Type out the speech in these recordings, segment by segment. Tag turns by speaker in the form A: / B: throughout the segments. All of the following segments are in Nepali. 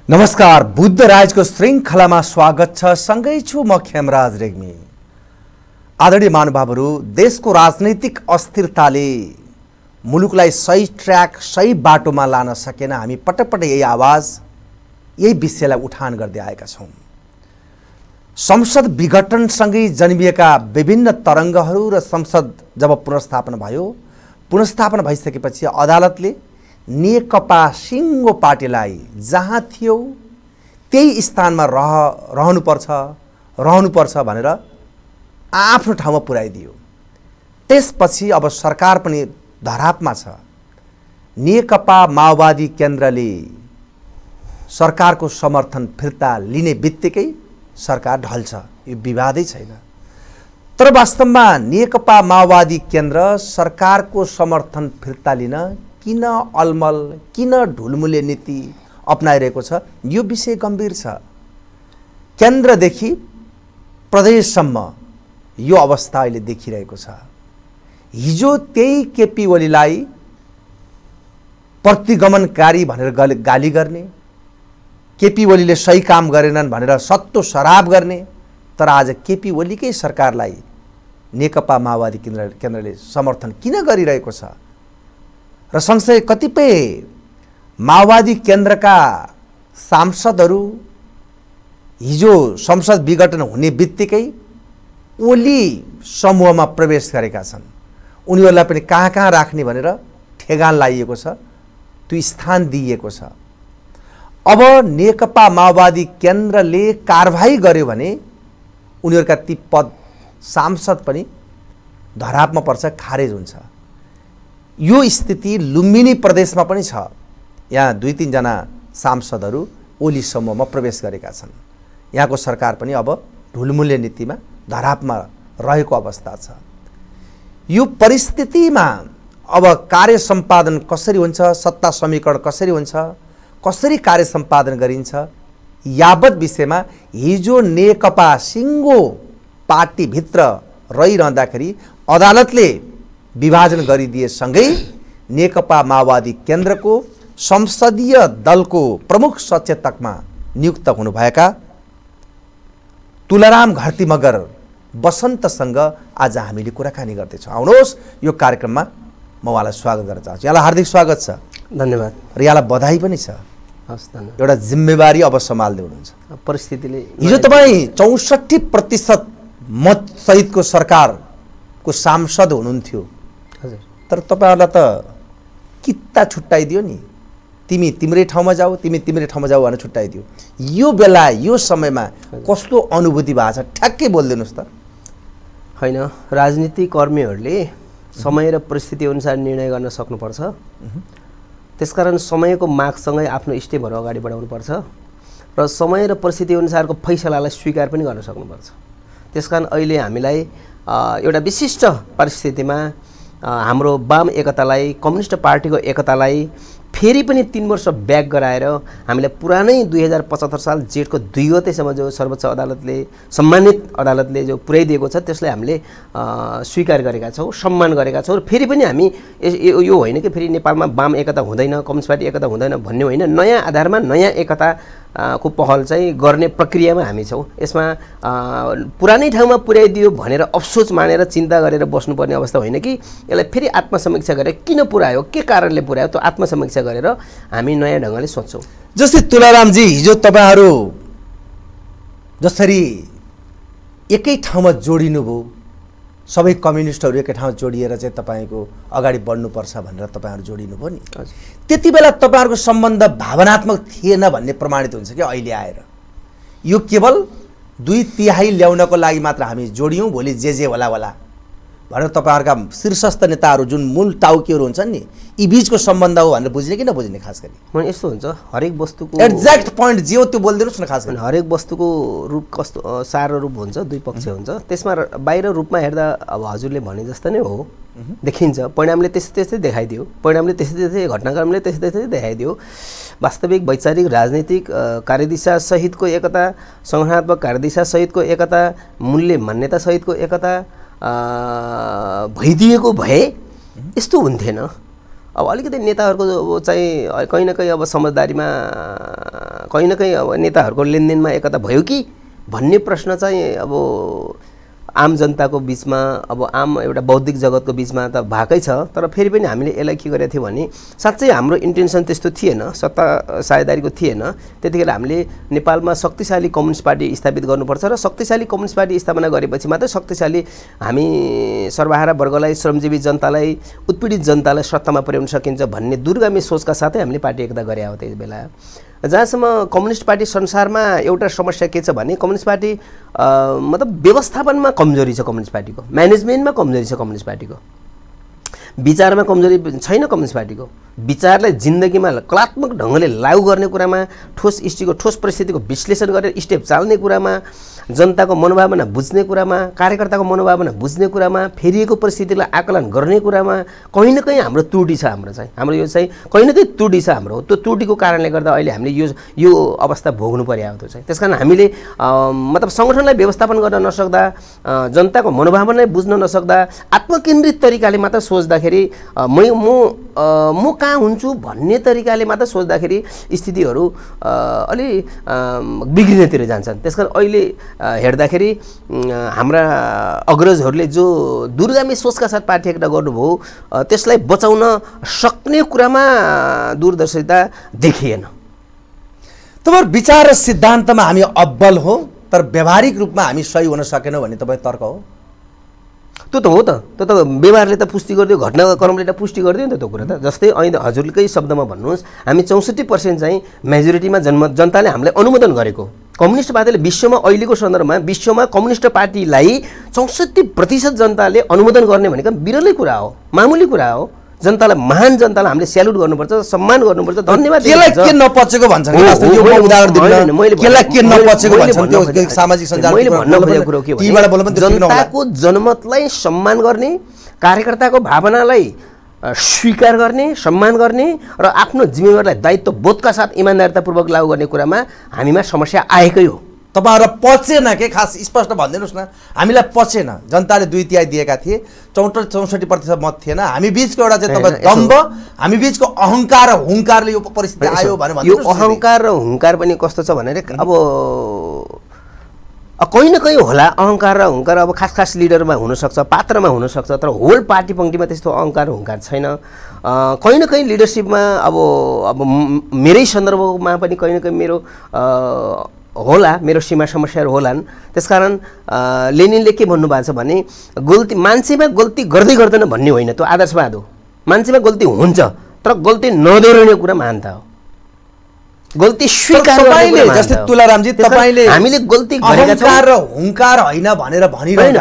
A: नमस्कार, बुद्ध राजको श्रृङ्खलामा स्वागत छ। सँगै छु म खेमराज रेग्मी। आदरणीय महानुभावहरू, देशको राजनैतिक अस्थिरताले मुलुकलाई सही ट्र्याक, सही बाटोमा लान सकेन। हामी पटक यही आवाज, यही विषयलाई उठान गर्दै आएका छौँ। संसद विघटनसँगै जन्मिएका विभिन्न तरङ्गहरू र संसद जब पुनर्स्थापना भयो, पुनर्स्थापना भइसकेपछि अदालतले नेकपा सिङ्गो पार्टीलाई जहाँ थियो त्यही स्थानमा रहनुपर्छ भनेर आफ्नो ठाउँमा पुर्याइदियो। त्यसपछि अब सरकार पनि धरापमा छ। नेकपा माओवादी केन्द्रले सरकारको समर्थन फिर्ता लिने बित्तिकै सरकार ढल्छ। यो विवादै छैन। तर वास्तवमा नेकपा माओवादी केन्द्र सरकारको समर्थन फिर्ता लिन किन अलमल, किन ढुलमुले नीति अपनाइरहेको छ, यो विषय गम्भीर छ। केन्द्रदेखि प्रदेशसम्म यो अवस्था अहिले देखिरहेको छ। हिजो त्यही केपी ओलीलाई प्रतिगमनकारी भनेर गाली गर्ने, केपी ओलीले सही काम गरेनन् भनेर सत्तो सराप गर्ने, तर आज केपी ओलीकै सरकारलाई नेकपा माओवादी केन्द्रले समर्थन किन गरिरहेको छ र सँगसँगै कतिपय माओवादी केन्द्रका सांसदहरू हिजो संसद विघटन हुने बित्तिकै ओली समूहमा प्रवेश गरेका छन्। उनीहरूलाई पनि कहाँ कहाँ राख्ने भनेर ठेगान लाइएको छ, त्यो स्थान दिइएको छ। अब नेकपा माओवादी केन्द्रले कारबाही गर्यो भने उनीहरूका ती पद सांसद पनि धरापमा पर्छ, खारेज हुन्छ। यो स्थिति लुम्बिनी प्रदेशमा पनि छ। यहाँ 2-3 जना सांसदहरू ओली समूहमा प्रवेश गरेका छन्। यहाँको सरकार पनि अब ढुलमुले नीतिमा धरापमा रहेको अवस्था छ। यो परिस्थितिमा अब कार्य सम्पादन कसरी हुन्छ, सत्ता समीकरण कसरी हुन्छ, कसरी कार्य सम्पादन गरिन्छ, यावत विषयमा हिजो नेकपा सिङ्गो पार्टीभित्र रहिरहँदाखेरि अदालतले विभाजन गरिदिएसँगै नेकपा माओवादी केन्द्रको संसदीय दलको प्रमुख सचेतकमा नियुक्त हुनुभएका तुलाराम घरती मगर बसन्तसँग आज हामीले कुराकानी गर्दैछौँ। आउनुहोस्, यो कार्यक्रममा म उहाँलाई स्वागत गर्न चाहन्छु। यहाँलाई हार्दिक स्वागत छ।
B: धन्यवाद।
A: र यहाँलाई बधाई पनि छ।
B: हस्, धन्यवाद।
A: एउटा जिम्मेवारी अब सम्हाल्दै हुनुहुन्छ।
B: परिस्थितिले
A: हिजो तपाईँ 64% मत सहितको सरकारको सांसद हुनुहुन्थ्यो।
B: हजुर।
A: तर तपाईँहरूलाई त किता छुट्टाइदियो नि, तिम्रै ठाउँमा जाऊ, तिम्रै ठाउँमा जाऊ भनेर छुट्टाइदियो। यो बेला, यो समयमा कस्तो अनुभूति भएको छ, ठ्याक्कै बोलिदिनुहोस् त।
B: होइन, राजनीतिक कर्मीहरूले समय र परिस्थिति अनुसार निर्णय गर्न सक्नुपर्छ। त्यसकारण समयको मागसँगै आफ्नो स्टेपहरू अगाडि बढाउनुपर्छ र समय र परिस्थिति अनुसारको फैसलालाई स्वीकार पनि गर्न सक्नुपर्छ। त्यसकारण अहिले हामीलाई एउटा विशिष्ट परिस्थितिमा हाम्रो वाम एकतालाई, कम्युनिस्ट पार्टीको एकतालाई फेरि पनि 3 वर्ष ब्याक गराएर हामीलाई पुरानै 2075 साल जेठको 2 गतेसम्म जो सर्वोच्च अदालतले, सम्मानित अदालतले जो पुर्याइदिएको छ त्यसलाई हामीले स्वीकार गरेका छौँ, सम्मान गरेका छौँ। र फेरि पनि हामी यो होइन कि फेरि नेपालमा वाम एकता हुँदैन, कम्युनिस्ट पार्टी एकता हुँदैन भन्ने होइन। नयाँ आधारमा नयाँ एकता को पहल चाहिँ गर्ने प्रक्रियामा हामी छौँ। यसमा पुरानै ठाउँमा पुर्याइदियो भनेर अफसोस मानेर चिन्ता गरेर बस्नुपर्ने अवस्था होइन कि यसलाई फेरि आत्मसमीक्षा गरेर किन पुर्यायो, के कारणले पुर्यायो, त्यो आत्मसमीक्षा गरेर हामी नयाँ ढङ्गले सोच्छौँ।
A: जस्तै तुलारामजी, हिजो तपाईँहरू जसरी एकै ठाउँमा जोडिनु भयो, सबै कम्युनिस्टहरू एकै ठाउँमा जोडिएर चाहिँ तपाईँको अगाडि बढ्नुपर्छ भनेर तपाईँहरू जोडिनु भयो नि। त्यति बेला तपाईँहरूको सम्बन्ध भावनात्मक थिएन भन्ने प्रमाणित हुन्छ कि अहिले आएर यो केवल 2/3 ल्याउनको लागि मात्र हामी जोडियौँ, भोलि जे होला भनेर तपाईँहरूका शीर्षस्थ नेताहरू जुन मूल टाउकीहरू हुन्छन् नि, यी बीचको सम्बन्ध हो भनेर बुझ्ने कि नबुझ्ने? खास गरी
B: मलाई यस्तो हुन्छ, हरेक वस्तुको
A: एक्ज्याक्ट पोइन्ट जे हो त्यो बोलिदिनुहोस् न। खास गरी
B: हरेक वस्तुको रूप कस्तो सार रूप हुन्छ, 2 पक्ष हुन्छ। त्यसमा बाहिर रूपमा हेर्दा अब हजुरले भने जस्तो नै हो, देखिन्छ। परिणामले त्यस्तै देखाइदियो, परिणामले त्यस्तै घटनाक्रमले त्यस्तै देखाइदियो। वास्तविक वैचारिक राजनीतिक कार्यदिशा सहितको एकता, संगठनात्मक कार्यदिशा सहितको एकता, मूल्य मान्यता सहितको एकता भइदिएको भए यस्तो हुन्थेन। अब अलिकति नेताहरूको चाहिँ कहीँ न कहीँ अब समझदारीमा कहीँ न कहीँ अब नेताहरूको लेनदेनमा एकता भयो कि भन्ने प्रश्न चाहिँ अब आम जनताको बिचमा अब आम एउटा बौद्धिक जगतको बिचमा त भएकै छ। तर फेरि पनि हामीले यसलाई के गरेको थियौँ भने साँच्चै हाम्रो इन्टेन्सन त्यस्तो थिएन, सत्ता साझेदारीको थिएन। त्यतिखेर हामीले नेपालमा शक्तिशाली कम्युनिस्ट पार्टी स्थापित गर्नुपर्छ र शक्तिशाली कम्युनिस्ट पार्टी स्थापना गरेपछि मात्रै शक्तिशाली हामी सर्वहारा वर्गलाई, श्रमजीवी जनतालाई, उत्पीडित जनतालाई सत्तामा पुर्याउन सकिन्छ भन्ने दूरगामी सोचका साथै हामीले पार्टी एकता गरे हो त्यस बेला। जहाँसम्म कम्युनिस्ट पार्टी संसारमा एउटा समस्या के छ भने कम्युनिस्ट पार्टी मतलब व्यवस्थापनमा कमजोरी छ, कम्युनिस्ट पार्टीको म्यानेजमेन्टमा कमजोरी छ, कम्युनिस्ट पार्टीको विचारमा कमजोरी छैन। कम्युनिस्ट पार्टीको विचारलाई जिन्दगीमा कलात्मक ढङ्गले लागू गर्ने कुरामा, ठोस स्थितिको ठोस परिस्थितिको विश्लेषण गरेर स्टेप चाल्ने कुरामा, जनताको मनोभावना बुझ्ने कुरामा, कार्यकर्ताको मनोभावना बुझ्ने कुरामा, फेरिएको परिस्थितिलाई आकलन गर्ने कुरामा कहीँ न कहीँ हाम्रो त्रुटि छ। हाम्रो यो चाहिँ कहीँ न कहीँ त्रुटि छ हाम्रो। त्यो त्रुटिको कारणले गर्दा अहिले हामीले यो अवस्था भोग्नु पर्यो त्यो चाहिँ। त्यसकारण हामीले मतलब सङ्गठनलाई व्यवस्थापन गर्न नसक्दा, जनताको मनोभावनालाई बुझ्न नसक्दा, आत्मकेन्द्रित तरिकाले मात्र सोच्दाखेरि म कहाँ हुन्छु भन्ने तरिकाले मात्र सोच्दाखेरि स्थितिहरू अलि बिग्रिनेतिर जान्छन्। त्यसकारण अहिले हेर्दाखेरि हाम्रा अग्रजहरूले जो दूरगामी सोचका साथ पार्टी एकता गर्नुभयो त्यसलाई बचाउन सक्ने कुरामा दूरदर्शिता देखिएन।
A: तपाईहरु विचार र सिद्धान्तमा हामी अब्बल हो, तर व्यावहारिक रूपमा हामी सही हुन सकेनौँ भन्ने तपाईको तर्क हो?
B: त्यो त हो त, त्यो त व्यवहारले त पुष्टि गरिदियो, घटनाक्रमले त पुष्टि गरिदियो नि त त्यो कुरा त। जस्तै अहिले हजुरकै शब्दमा भन्नुहोस्, हामी 64% चाहिँ मेजोरिटीमा जनताले हामीलाई अनुमोदन गरेको कम्युनिस्ट पार्टीले विश्वमा अहिलेको सन्दर्भमा विश्वमा कम्युनिस्ट पार्टीलाई 64% जनताले अनुमोदन गर्ने भनेको बिरलै कुरा हो, मामुली कुरा हो। जनतालाई, महान जनतालाई हामीले स्यालुट गर्नुपर्छ, सम्मान गर्नुपर्छ, धन्यवाद।
A: केलाई के नपचेको भन्छन् यो उदाहरण दिन, केलाई के नपचेको भन्छन् त्यो सामाजिक सञ्जाल
B: मैले भन्न खोजेको कुरो के भने जनताको जनमतलाई सम्मान गर्ने, कार्यकर्ताको भावनालाई स्वीकार गर्ने, सम्मान गर्ने र आफ्नो जिम्मेवारीलाई दायित्व बोधका साथ इमानदारितापूर्वक लागू गर्ने कुरामा हामीमा समस्या आएकै हो।
A: तपाईहरुलाई पचेन के? खास स्पष्ट भनिदिनुस् न। हामीलाई पचेन, जनताले 2/3 दिएका थिए, 64% मत थिएन। हामी बीचको एउटा चाहिँ तपाईँ दम्भ, हामी बीचको अहंकार र हुंकारले यो परिस्थिति आयो भने
B: यो अहंकार र हुंकार पनि कस्तो छ भने अब कहीँ न कहीँ होला अहंकार र हुंकार। अब खास लिडरमा हुनसक्छ, पात्रमा हुनसक्छ, तर होल पार्टी पंक्तिमा त्यस्तो अहंकार हुंकार छैन। कहीँ न कहीँ लिडरसिपमा अब मेरै सन्दर्भमा पनि कहीँ न कहीँ मेरो होला, मेरो सीमा समस्याहरू होलान्। त्यसकारण लेनिनले के भन्नुभएको छ भने गल्ती मान्छेमा गल्ती गर्दै गर्दैन भन्ने होइन, त्यो आदर्शवाद हो। मान्छेमा गल्ती हुन्छ तर गल्ती नदोहोर्याउने कुरा महानता हो, गल्ती स्वीकार गर्ने।
A: जस्तै तुलारामजी तपाईले
B: हामीले गल्ती गरेका छौं,
A: अहंकार र हुंकार होइन भनेर भनिरहनु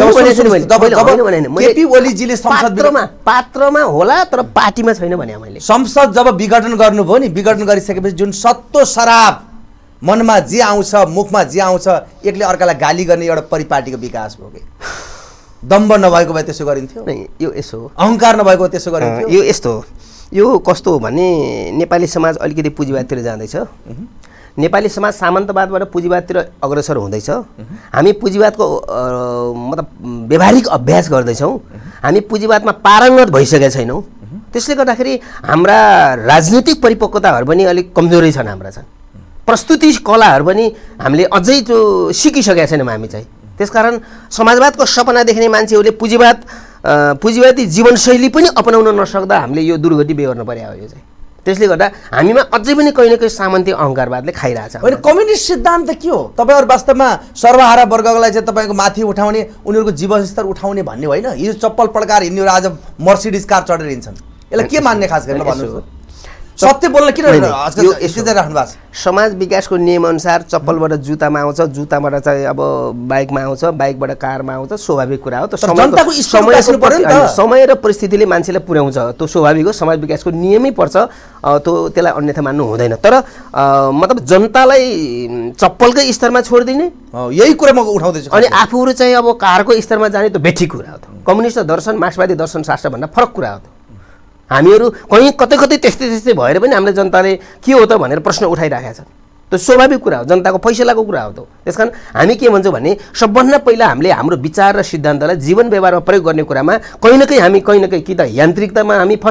A: केपी ओलीजीले संसदमा
B: पात्रमा होला तर पार्टीमा छैन भने मैले
A: संसद जब विघटन गर्नुभयो नि, विघटन गरिसकेपछि जुन सत्तो शराब मनमा जे आउँछ, मुखमा जे आउँछ, एकले अर्कालाई गाली गर्ने एउटा परिपाटीको विकास भयो कि? दम्भ नभएको भए त्यसो गरिन्थ्यो?
B: यो यसो
A: अहंकार नभएको त्यसो गरिन्थ्यो?
B: यो यस्तो हो, यो कस्तो हो भने नेपाली समाज अलिकति पुँजीवादतिर जाँदैछ। नेपाली समाज सामन्तवादबाट पुँजीवादतिर अग्रसर हुँदैछ। हामी पुँजीवादको मतलब व्यवहारिक अभ्यास गर्दैछौँ, हामी पुँजीवादमा पारङ्गत भइसकेका छैनौँ। त्यसले गर्दाखेरि हाम्रा राजनीतिक परिपक्वताहरू पनि अलिक कमजोरै छन्, हाम्रा छन् प्रस्तुति कलाहरू पनि हामीले अझै त्यो सिकिसकेका छैनौँ हामी चाहिँ। त्यसकारण समाजवादको सपना देख्ने मान्छेहरूले पुँजीवादी जीवनशैली पनि अपनाउन नसक्दा हामीले यो दुर्गति बेहोर्न पर्यो हो यो चाहिँ। त्यसले गर्दा हामीमा अझै पनि कहीँ न कहीँ सामन्ती अहंकारवादले खाइरहेछ।
A: होइन, कम्युनिस्ट सिद्धान्त के हो? तपाईँहरू वास्तवमा सर्वहारा वर्गलाई चाहिँ तपाईँको माथि उठाउने, उनीहरूको जीवनस्तर उठाउने भन्ने होइन। हिजो चप्पल पड्काएर हिँड्नेहरू आज मर्सिडिज कार चढेर हिँड्छन्, यसलाई के मान्ने? खास गरेर भन्नुहोस्, सत्य बोल्न किन राख्नु भएको छ?
B: समाज विकासको नियमअनुसार चप्पलबाट जुत्तामा आउँछ, जुत्ताबाट चाहिँ अब बाइकमा आउँछ, बाइकबाट कारमा आउँछ, स्वाभाविक कुरा हो। समय र परिस्थितिले मान्छेलाई पुर्याउँछ, त्यो स्वाभाविक हो। समाज विकासको नियमै पर्छ, त्यो त्यसलाई अन्यथा मान्नु हुँदैन। तर मतलब जनतालाई चप्पलकै स्तरमा छोडिदिने
A: यही कुरा म उठाउँदैछु।
B: अनि आफूहरू चाहिँ अब कारको स्तरमा जाने त बेठी कुरा हो। कम्युनिस्ट दर्शन, मार्क्सवादी दर्शन शास्त्र भन्दा फरक कुरा हो। हामीहरू कहीँ कतै त्यस्तै भएर पनि हामीले जनताले के हो त भनेर प्रश्न उठाइराखेका छन्। त्यो स्वाभाविक कुरा हो, जनताको फैसलाको कुरा हो। त त्यसकारण हामी के भन्छौँ भने सबभन्दा पहिला हामीले हाम्रो विचार र सिद्धान्तलाई जीवन व्यवहारमा प्रयोग गर्ने कुरामा कहीँ न कहीँ कि त यान्त्रिकतामा हामी फस्यौँ,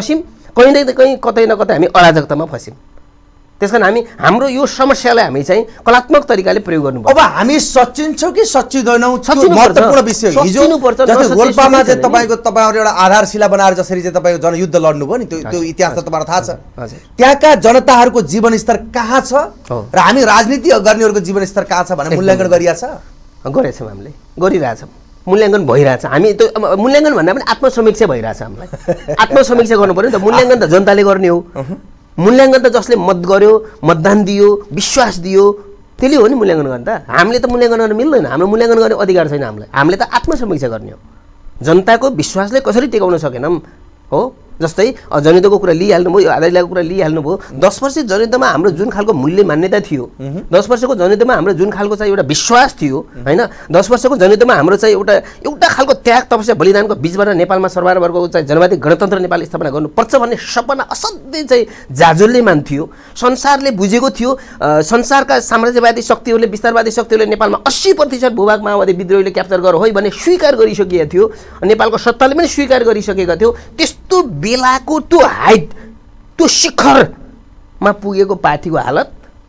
B: कहीँ न कहीँ कतै न कतै हामी अराजकतामा फस्यौँ। त्यसकारण हाम्रो यो समस्यालाई हामी चाहिँ कलात्मक तरिकाले प्रयोग गर्नुपर्छ।
A: अब हामी सचिन्छौँ कि सचिँदैनौँ महत्त्वपूर्ण विषय। हिजो जस्तै रोल्पामा चाहिँ तपाईँहरू एउटा आधारशिला बनाएर जसरी चाहिँ तपाईँको जनयुद्ध लड्नुभयो नि, त्यो इतिहास त तपाईँलाई थाहा छ। त्यहाँका जनताहरूको जीवनस्तर कहाँ छ र हामी राजनीति गर्नेहरूको जीवनस्तर कहाँ छ भनेर मूल्याङ्कन गरिरहेछ?
B: गरेछौँ, हामीले गरिरहेछौँ, मूल्याङ्कन भइरहेछ। हामी त्यो मूल्याङ्कन भन्दा पनि आत्मसमीक्षा भइरहेछ। हामीलाई आत्मसमीक्षा गर्नु पर्यो नि त। मूल्याङ्कन त जनताले गर्ने हो। मूल्याङ्कन त जसले मत गर्यो, मतदान दियो, विश्वास दियो, त्यसले हो नि मूल्याङ्कन गर्ने त। हामीले त मूल्याङ्कन गर्न मिल्दैन। हाम्रो मूल्याङ्कन गर्ने अधिकार छैन हामीलाई। हामीले त आत्मसमीक्षा गर्ने हो। जनताको विश्वासले कसरी टिकाउन सकेनौँ हो। जस्तै जनयुद्धको कुरा लिइहाल्नुभयो, आधारशिलाको कुरा लिइहाल्नुभयो। 10 वर्ष जनयुद्धमा हाम्रो जुन खालको मूल्य मान्यता थियो, 10 वर्षको जनयुद्धमा हाम्रो जुन खालको चाहिँ एउटा विश्वास थियो होइन, 10 वर्षको जनयुद्धमा हाम्रो चाहिँ एउटा खालको त्याग तपस्या बलिदानको बिचबाट नेपालमा सर्वहारावर्गको चाहिँ जनवादी गणतन्त्र नेपाल स्थापना गर्नुपर्छ भन्ने सपना असाध्यै चाहिँ जाजुलले मान्थ्यो। संसारले बुझेको थियो। संसारका साम्राज्यवादी शक्तिहरूले, विस्तारवादी शक्तिहरूले नेपालमा 80% भूभाग माओवादी विद्रोहीले क्याप्चर गर हो भन्ने स्वीकार गरिसकेको थियो। नेपालको सत्ताले पनि स्वीकार गरिसकेको थियो। त्यस्तो बेलाको त्यो हाइट, त्यो शिखरमा पुगेको पार्टीको हालत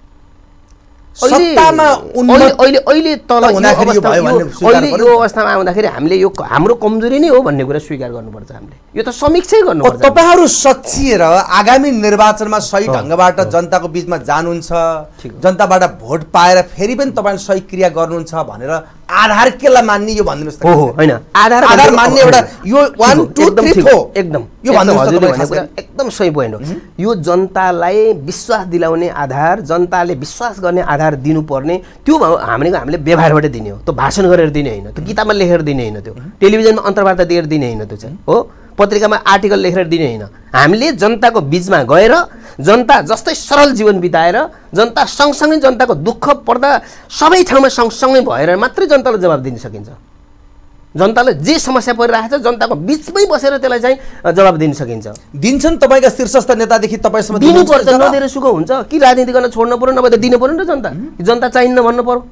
B: अहिले तल यो अवस्थामा आउँदाखेरि हामीले यो हाम्रो कमजोरी नै हो भन्ने कुरा स्वीकार गर्नुपर्छ। हामीले यो त समीक्षै गर्नुपर्छ।
A: तपाईहरू सचिएर आगामी निर्वाचनमा सही ढङ्गबाट जनताको बिचमा जानुहुन्छ, जनताबाट भोट पाएर फेरि पनि तपाईँले सही क्रिया गर्नुहुन्छ भनेर आधार केलाई मान्ने यो भनिदिनुहोस् त।
B: हो होइन,
A: आधार मान्ने एउटा यो 1 2 3 4
B: एकदम
A: यो भन्नुहोस् त।
B: एकदम सही पोइन्ट हो। यो जनतालाई विश्वास दिलाउने आधार, जनताले विश्वास गर्ने आधार दिनुपर्ने, त्यो हामीले व्यवहारबाट दिने हो। त्यो भाषण गरेर दिने होइन, त्यो किताबमा लेखेर दिने होइन, त्यो टेलिभिजनमा अन्तर्वार्ता दिएर दिने होइन, त्यो चाहिँ हो पत्रिकामा आर्टिकल लेखेर दिने होइन। हामीले जनताको बिचमा गएर जनता जस्तै सरल जीवन बिताएर जनता सँगसँगै जनताको दुःख पर्दा सबै ठाउँमा सँगसँगै भएर मात्रै जनतालाई जवाब दिन सकिन्छ। जनताले जे समस्या परिरहेको छ जनताको बिचमै बसेर त्यसलाई चाहिँ जवाब दिन सकिन्छ।
A: दिन्छन् तपाईँका शीर्षस्थ नेतादेखि तपाईँसम्म
B: दिनुपर्छ। नदिएर सुख हुन्छ कि राजनीति गर्न छोड्नु पर्यो, नभए त दिनु पर्यो नि त। जनता चाहिन्न भन्नु पर्यो।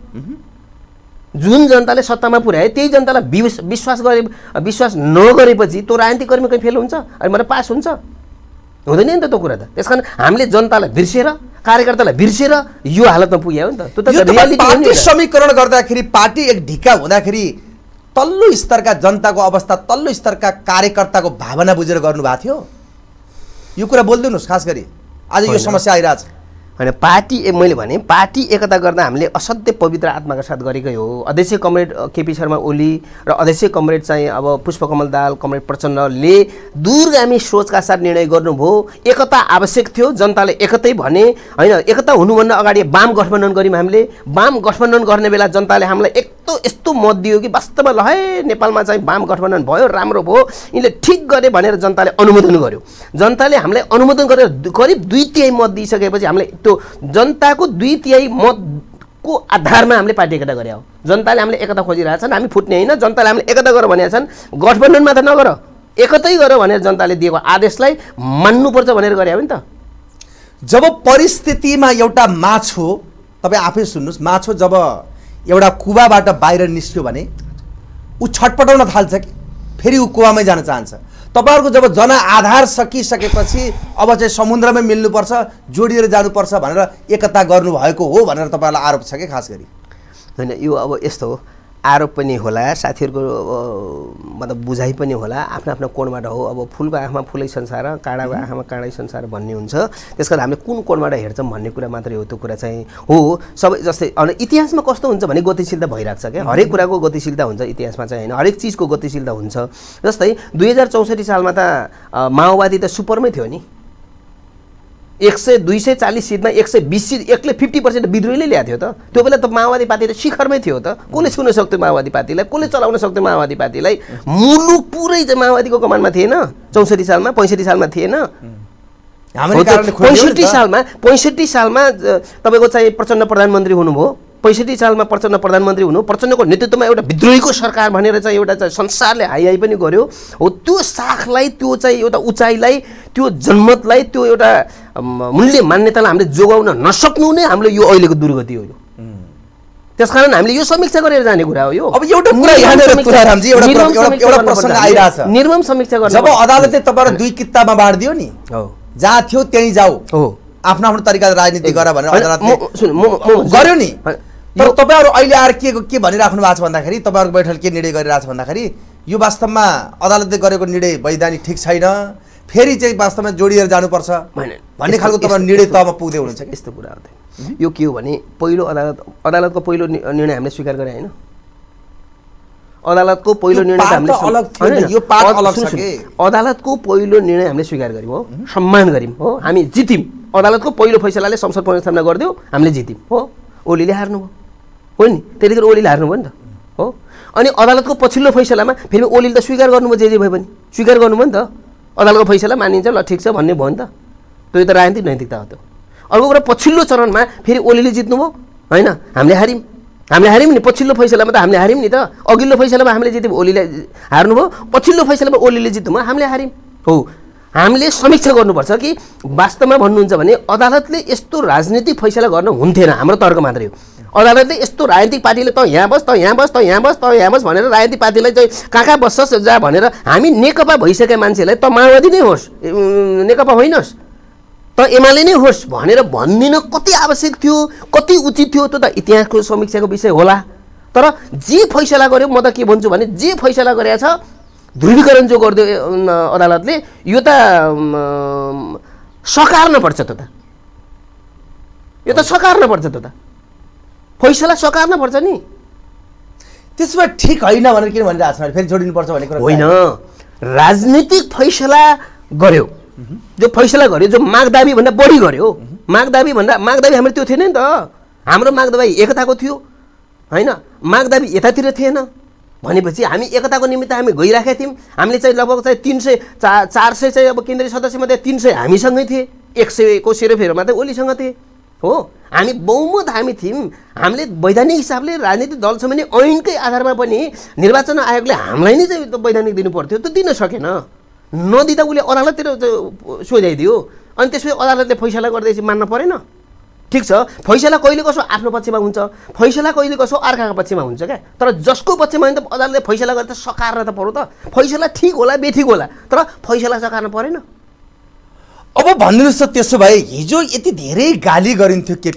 B: जुन जनताले सत्तामा पुर्याए त्यही जनतालाई विश्वास नगरेपछि त्यो राजनीतिक कर्मी कहीँ फेल हुन्छ, अनि मलाई पास हुन्छ हुँदैन नि त त्यो कुरा त। त्यसकारण हामीले जनतालाई बिर्सेर, कार्यकर्तालाई बिर्सेर यो हालतमा पुग्यो नि त। त्यो त रियालिटी हो नि।
A: पार्टी समीकरण गर्दाखेरि पार्टी एक ढिक्का हुँदाखेरि तल्लो स्तरका जनताको अवस्था, तल्लो स्तरका कार्यकर्ताको भावना बुझेर गर्नुभएको थियो। यो कुरा बोलिदिनुहोस्। खास गरी आज यो समस्या आइरहेछ
B: होइन। पार्टी मैले भने पार्टी एकता गर्दा हामीले असाध्यै पवित्र आत्माका साथ गरेकै हो। अध्यक्ष कमरेड केपी शर्मा ओली र अध्यक्ष कमरेड चाहिँ अब पुष्पकमल दाहाल, कमरेड प्रचण्डले दूरगामी सोचका साथ निर्णय गर्नुभयो। एकता आवश्यक थियो, जनताले एकतै भने होइन। एकता हुनुभन्दा अगाडि वाम गठबन्धन गऱ्यौँ हामीले। वाम गठबन्धन गर्ने बेला जनताले हामीलाई यस्तो मत दियो कि वास्तवमा ल है नेपालमा चाहिँ वाम गठबन्धन भयो, राम्रो भयो, यिनले ठिक गरे भनेर जनताले अनुमोदन गर्यो। जनताले हामीलाई अनुमोदन गरेर करिब 2/3 मत दिइसकेपछि हामीले त्यो जनताको 2/3 मतको आधारमा हामीले पार्टी एकता गरे हो। जनताले हामीले एकता खोजिरहेछन्, हामी फुट्ने होइन। जनताले हामीले एकता गर भनेका छन्, गठबन्धन मात्र नगर, एकतै गर भनेर जनताले दिएको आदेशलाई मान्नुपर्छ भनेर गरे हो नि त।
A: जब परिस्थितिमा एउटा माछो, तपाईँ आफै सुन्नुहोस्, माछो जब एउटा कुवाबाट बाहिर निस्क्यो भने ऊ छटपटाउन थाल्छ कि फेरि ऊ कुवामै जान चाहन्छ। तपाईँहरूको जब जनआधार सकिसकेपछि अब चाहिँ समुद्रमै मिल्नुपर्छ, जोडिएर जानुपर्छ भनेर एकता गर्नुभएको हो भनेर तपाईँलाई आरोप छ कि? खास गरी
B: होइन, यो अब यस्तो हो, आरोप पनि होला, साथीहरूको मतलब बुझाइ पनि होला, आफ्नो आफ्नो कोणबाट हो। अब फुलको आँखामा फुलै संसार, काँडाको आँखामा काँडै संसार भन्ने हुन्छ। त्यसकारण हामीले कुन कोणबाट हेर्छौँ भन्ने कुरा मात्रै हो। त्यो कुरा चाहिँ हो सबै जस्तै अनि इतिहासमा कस्तो हुन्छ भने गतिशीलता भइरहेको छ क्या। हरेक कुराको गतिशीलता हुन्छ इतिहासमा चाहिँ होइन, हरेक चिजको गतिशीलता हुन्छ। जस्तै 2064 सालमा त माओवादी त सुपरमै थियो नि। 240 सिटमा 120 सिट एक्लै 50% विद्रोहीले ल्याएको थियो त। त्यो बेला त माओवादी पार्टी त शिखरमै थियो त। कसले छुन सक्थ्यो माओवादी पार्टीलाई? कसले चलाउन सक्थ्यो माओवादी पार्टीलाई? मुलुक पुरै चाहिँ माओवादीको कमानमा थिएन 64 सालमा, 65 सालमा थिएन। 65 सालमा तपाईँको चाहिँ प्रचण्ड प्रधानमन्त्री हुनुभयो। 65 सालमा प्रचण्ड प्रधानमन्त्री हुनु, प्रचण्डको नेतृत्वमा एउटा विद्रोहीको सरकार भनेर चाहिँ एउटा चाहिँ संसारले हाई पनि गर्यो हो। त्यो साखलाई, त्यो चाहिँ एउटा उचाइलाई, त्यो जनमतलाई, त्यो एउटा मूल्य मान्यतालाई हामीले जोगाउन नसक्नु नै हाम्रो यो अहिलेको दुर्गति हो। त्यसकारण हामीले यो समीक्षा गरेर जाने कुरा हो यो।
A: अब एउटा कुरा यहाँनिर तुलारामजी एउटा प्रश्न आइरहेछ,
B: निर्मम समीक्षा गर्न।
A: जब अदालतले तपाईहरु 2 किताबमा बाँड्दियो नि, जहाँ थियो त्यही जाऊ, आफ्नो आफ्नो तरिकाले राजनीति गर भनेर अदालतले गर्यो नि। तर तपाईहरु अहिले आएर के भनिराख्नु भएको छ भन्दाखेरि, तपाईहरुको बैठकले के निर्णय गरिरहेछ भन्दाखेरि यो वास्तवमा अदालतले गरेको निर्णय वैधानिक ठीक छैन, फेरि चाहिँ वास्तवमा जोडिएर जानुपर्छ भन्ने खालको तपाईहरु निर्णय तहमा पुग्दै हुनुहुन्छ।
B: यस्तो कुरा हो। यो के हो भने पहिलो अदालतको पहिलो निर्णय हामीले स्वीकार गरे हैन। अदालतको पहिलो निर्णय हामीले
A: यो पाठ अलग छ के,
B: अदालतको पहिलो निर्णय हामीले स्वीकार गर्यौं हो, सम्मान गर्यौं हो, हामी जित्यौं। अदालतको पहिलो फैसलाले संसद पुनर्स्थापना गरिदियो, हामीले जित्यौं हो। ओलीले हार्नुभयो हो नि, त्यतिखेर ओलीले हार्नुभयो नि त हो। अनि अदालतको पछिल्लो फैसलामा फेरि ओलीले त स्वीकार गर्नुभयो, जे भए पनि स्वीकार गर्नुभयो नि त। अदालतको फैसला मानिन्छ, ल ठिक छ भन्ने भयो नि त। त्यो त राजनीतिक नैतिकता हो। त्यो अर्को कुरा पछिल्लो चरणमा फेरि ओलीले जित्नुभयो हैन, हामीले हार्यौं। हामीले हार्यौं नि, पछिल्लो फैसलामा त हामीले हार्यौं नि त। अघिल्लो फैसलामा हामीले जित्यौँ, ओलीले हार्नुभयो। पछिल्लो फैसलामा ओलीले जित्नुभयो, हामीले हार्यौं हो। हामीले समीक्षा गर्नुपर्छ कि वास्तवमा भन्नुहुन्छ भने अदालतले यस्तो राजनीतिक फैसला गर्न हुन्थेन, हाम्रो तर्क मात्रै हो। अदालतले यस्तो राजनीतिक पार्टीले त यहाँ बस, त यहाँ बस, त यहाँ बस, त यहाँ बस भनेर राजनीतिक पार्टीलाई चाहिँ कहाँ बस्छस् जा भनेर, हामी नेकपा भइसकेका मान्छेलाई त माओवादी नै होस्, नेकपा होइनस्, त एमाले नै होस् भनेर भन्दिन कति आवश्यक थियो, कति उचित थियो, त्यो त इतिहासको समीक्षाको विषय होला। तर जे फैसला गर्यो, म त के भन्छु भने जे फैसला गरेको छ ध्रुवीकरण जो गरिदियो अदालतले, यो त सकार्न पर्छ। त यो त सकार्न पर्छ, त फैसला सकार्न पर्छ नि।
A: त्यसमा ठिक होइन भनेर किन भनिरहेछ, फेरि जोडिनुपर्छ भन्ने कुरा
B: होइन। राजनीतिक फैसला गर्यो, जो फैसला गर्यो, जो मागदाबी भन्दा बढी गर्यो, मागदाबी हाम्रो त्यो थिएन नि त। हाम्रो मागदाबी एकताको थियो हैन, मागदाबी यतातिर थिएन भनेपछि हामी एकताको निमित्त हामी गइराखेका थियौँ। हामीले चाहिँ लगभग चाहिँ 400 चाहिँ अब केन्द्रीय सदस्यमध्ये 300 हामीसँगै थिए, 100 को सेरोफेरोमा चाहिँ ओलीसँग थिए हो। हामी बहुमत हामी थियौँ। हामीले वैधानिक हिसाबले राजनीतिक दल छ भने ऐनकै आधारमा पनि निर्वाचन आयोगले हामीलाई नै चाहिँ वैधानिक दिनु पर्थ्यो, त दिन सकेन। नदिँदा उसले अदालततिर सोझाइदियो, अनि त्यसपछि अदालतले फैसला गर्दैछ मान्न परेन। ठिक छ, फैसला कहिले कसो आफ्नो पक्षमा हुन्छ, फैसला कहिले कसो अर्काको पक्षमा हुन्छ क्या। तर जसको पक्षमा त अदालतले फैसला गरे त सकार्न त पर्यो त। फैसला ठिक होला बेठिक होला, तर फैसला सकार्न परेन।
A: अब भनिदिनुहोस् त, त्यसो भए हिजो यति धेरै गाली गरिन्थ्यो के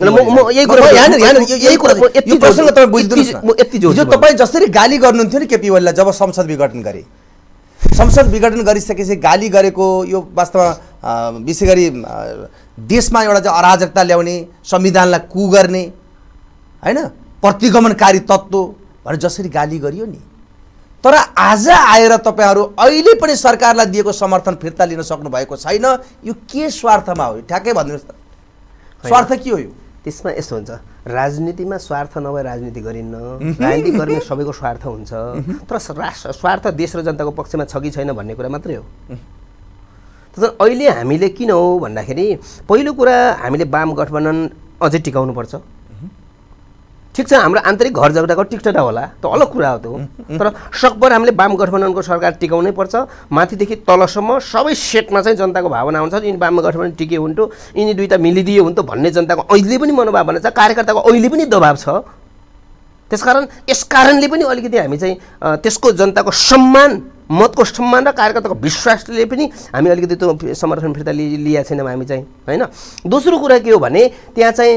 A: हिजो तपाईँ जसरी गाली गर्नुहुन्थ्यो नि केपी ओलीलाई जब संसद विघटन गरे, संसद विघटन गरिसकेपछि गाली गरेको यो वास्तवमा विशेष गरी देशमा एउटा चाहिँ अराजकता ल्याउने, संविधानलाई कु गर्ने हैन, प्रतिगमनकारी तत्त्व भनेर जसरी गाली गरियो नि, तर आज आएर तपाईहरु अहिले पनि सरकारलाई दिएको समर्थन फिर्ता लिन सक्नु भएको छैन। यो के स्वार्थमा हो? ठ्याक्कै भनिदिनुहोस् त, स्वार्थ के हो यो?
B: त्यसमा यस्तो हुन्छ, राजनीतिमा स्वार्थ नभए राजनीति गरिन्न, राजनीति गर्ने सबैको स्वार्थ हुन्छ, तर स्वार्थ देश र जनताको पक्षमा छ कि छैन भन्ने कुरा मात्रै हो। त्यसैले अहिले हामीले किन हो भन्दाखेरि, पहिलो कुरा हामीले वाम गठबन्धन अझै टिकाउनु पर्छ। ठिक छ, हाम्रो आन्तरिक घर झगडाको टिकटटा होला, त अलग कुरा हो त्यो, तर सकभर हामीले वाम गठबन्धनको सरकार टिकाउनै पर्छ। माथिदेखि तलसम्म सबै सेटमा चाहिँ जनताको भावना हुन्छ, यिनी वाम गठबन्धन टिके हुन्थ्यो, यिनी दुईटा मिलिदिए हुन्थ्यो भन्ने जनताको अहिले पनि मनोभावना छ, कार्यकर्ताको अहिले पनि दबाब छ। त्यसकारण यसकारणले पनि अलिकति हामी चाहिँ त्यसको जनताको सम्मान, मतको सम्मान र कार्यकर्ताको विश्वासले पनि हामी अलिकति त्यो समर्थन फिर्ता लिएका छैनौँ हामी चाहिँ हैन। दोस्रो कुरा के हो भने, त्यहाँ चाहिँ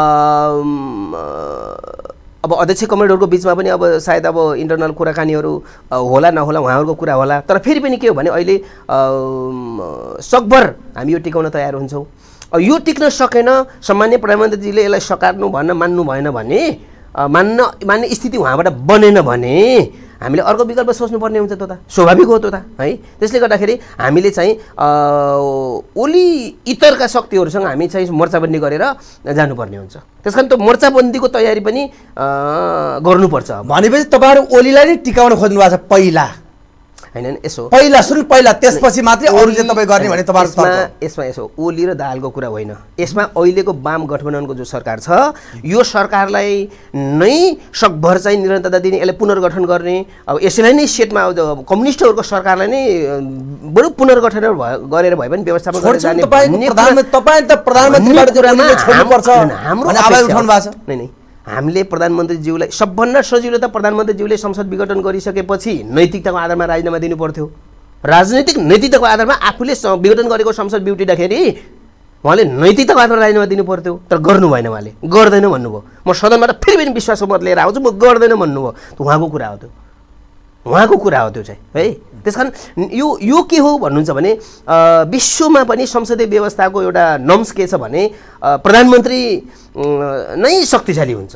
B: अब अध्यक्ष कमरेडहरूको बिचमा पनि अब सायद अब इन्टरनल कुराकानीहरू होला नहोला, उहाँहरूको कुरा होला, तर फेरि पनि के हो भने अहिले सकभर हामी यो टिकाउन तयार हुन्छौँ। यो टिक्न सकेन, सामान्य प्रधानमन्त्रीजीले यसलाई सकार्नु मान्नु भएन भने, मान्ने स्थिति उहाँबाट बनेन भने हामीले अर्को विकल्प सोच्नुपर्ने हुन्छ। त्यो त स्वाभाविक हो त्यो त है। त्यसले गर्दाखेरि हामीले चाहिँ ओली इतरका शक्तिहरूसँग हामी चाहिँ मोर्चाबन्दी गरेर जानुपर्ने हुन्छ। त्यसकारण त्यो मोर्चाबन्दीको तयारी पनि गर्नुपर्छ।
A: भनेपछि तपाईहरु ओलीलाई नै टिकाउन खोज्नु भएको छ पहिला
B: हैन? यसो
A: पहिला सुन, पहिला त्यसपछि मात्रै अरु चाहिँ तपाई गर्ने भने तपाईहरु
B: यसमा यसो ओली र दाहालको कुरा होइन। यसमा अहिलेको वाम गठबन्धनको जो सरकार छ, यो सरकारलाई नै सकभर चाहिँ निरन्तरता दिने, यसलाई पुनर्गठन गर्ने, अब यसैलाई नै सेटमा कम्युनिस्टहरूको सरकारलाई नै बरु पुनर्गठन गरेर भए पनि व्यवस्थापन गरेर जाने
A: तपाईँ त प्रधानमन्त्रीबाट छोड्नु पर्छ
B: हाम्रो
A: आवाज उठाउनु भएको छ।
B: नै हामीले प्रधानमन्त्रीज्यूलाई सबभन्दा सजिलो त प्रधानमन्त्रीज्यूले संसद विघटन गरिसकेपछि नैतिकताको आधारमा राजीनामा दिनु पर्थ्यो। राजनैतिक नैतिकताको आधारमा आफूले विघटन गरेको संसद बिउटिँदाखेरि उहाँले नैतिकताको आधारमा राजीनामा दिनु पर्थ्यो, तर गर्नु भएन। उहाँले गर्दैन भन्नुभयो। म सदनबाट फेरि पनि विश्वासको मत लिएर आउँछु, म गर्दैन भन्नुभयो। उहाँको कुरा हो त्यो, उहाँको कुरा हो त्यो चाहिँ है। त्यसकारण यो के हो भन्नुहुन्छ भने विश्वमा पनि संसदीय व्यवस्थाको एउटा नर्म्स के छ भने प्रधानमन्त्री नै शक्तिशाली हुन्छ।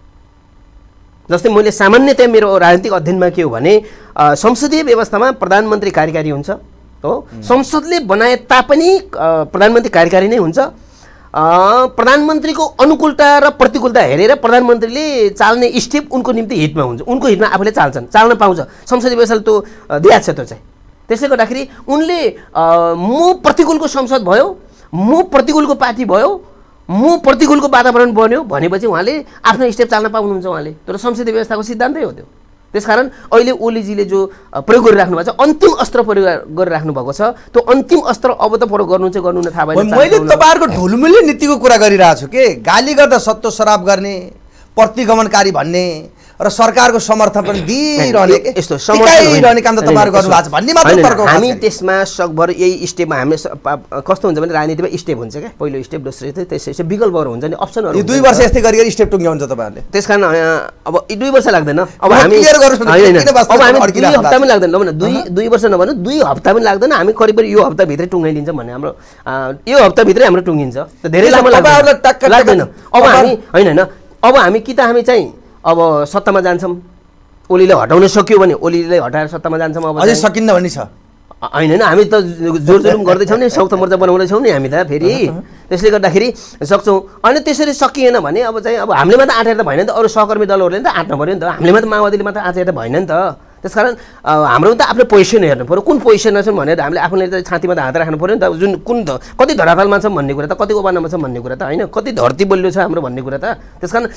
B: जस्तै मैले सामान्यतया मेरो राजनीतिक अध्ययनमा के हो भने संसदीय व्यवस्थामा प्रधानमन्त्री कार्यकारी हुन्छ हो, संसदले बनाए तापनि प्रधानमन्त्री कार्यकारी नै हुन्छ। प्रधानमन्त्रीको अनुकूलता र प्रतिकूलता हेरेर प्रधानमन्त्रीले चाल्ने स्टेप उनको निम्ति हितमा हुन्छ, उनको हितमा आफूले चाल्न पाउँछ। संसदीय व्यवस्थाले त्यो दिएको छ त्यो चाहिँ। त्यसले गर्दाखेरि उनले म प्रतिकूलको संसद भयो, म प्रतिकूलको पार्टी भयो, म प्रतिकूलको वातावरण बन्यो भनेपछि उहाँले आफ्नो स्टेप चाल्न पाउनुहुन्छ उहाँले। तर संसदीय व्यवस्थाको सिद्धान्तै हो त्यो। त्यसकारण अहिले ओलीजीले जो प्रयोग गरिराख्नु भएको छ, अन्तिम अस्त्र प्रयोग गरिराख्नु भएको छ, त्यो अन्तिम अस्त्र अब त प्रयोग गर्नु चाहिँ गर्नु थाहा भएन।
A: मैले तपाईँहरूको ढुलमुले नीतिको कुरा गरिरहेको छु के, गाली गर्दा सत्तो सराप गर्ने, प्रतिगमनकारी भन्ने र सरकारको समर्थन पनि दिइरहने के
B: यस्तो
A: समर्थन काम त तपाईँहरू गर्नु भएको छ भन्ने मात्र तर्क।
B: हामी त्यसमा सकभर यही स्टेपमा हामीले कस्तो हुन्छ भने राजनीतिमा स्टेप हुन्छ क्या, पहिलो स्टेप दोस्रो स्टेप तेस्रो स्टेप विकल्पहरू हुन्छ नि, अप्सनहरू।
A: 2 वर्ष यस्तै गरी स्टेप टुङ्ग्याउँछ तपाईँहरूले।
B: त्यसकारण अब 2 वर्ष लाग्दैन। अब हामी 2 हप्ता पनि लाग्दैन, ल 2 वर्ष नभनु 2 हप्ता पनि लाग्दैन। हामी करिब यो हप्ताभित्रै टुङ्गाइदिन्छ भन्ने हाम्रो यो हप्ताभित्रै हाम्रो टुङ्गिन्छ, धेरै समय लाग्दैन। अब हामी होइन अब हामी कि त हामी चाहिँ अब सत्तामा जान्छौँ, ओलीले हटाउन सक्यो भने ओलीले हटाएर सत्तामा जान्छौँ। अब
A: अझै सकिन्न भन्ने छ
B: होइन, हामी त जोर जुलुम गर्दैछौँ नि, संयुक्त मोर्चा बनाउँदैछौँ नि हामी त फेरि। त्यसले गर्दाखेरि सक्छौँ। अनि त्यसरी सकिएन भने अब चाहिँ अब हामीले मात्र आँटेर त भएन नि त, अरू सहकर्मी दलहरूले त आँट्नु पऱ्यो नि त। हामीले मात्र माओवादीले मात्र आँटेर त भएन नि त। त्यसकारण हाम्रो त आफ्नो पोजिसन हेर्नु पऱ्यो, कुन पोजिसनमा छौँ भनेर हामीले आफूले त छातीमा त हात राख्नु पऱ्यो नि त। जुन कुन कति धरातलमा छौँ भन्ने कुरा त, कति ओबानामा छौँ भन्ने कुरा त होइन, कति धरती बलियो छ हाम्रो भन्ने कुरा त। त्यसकारण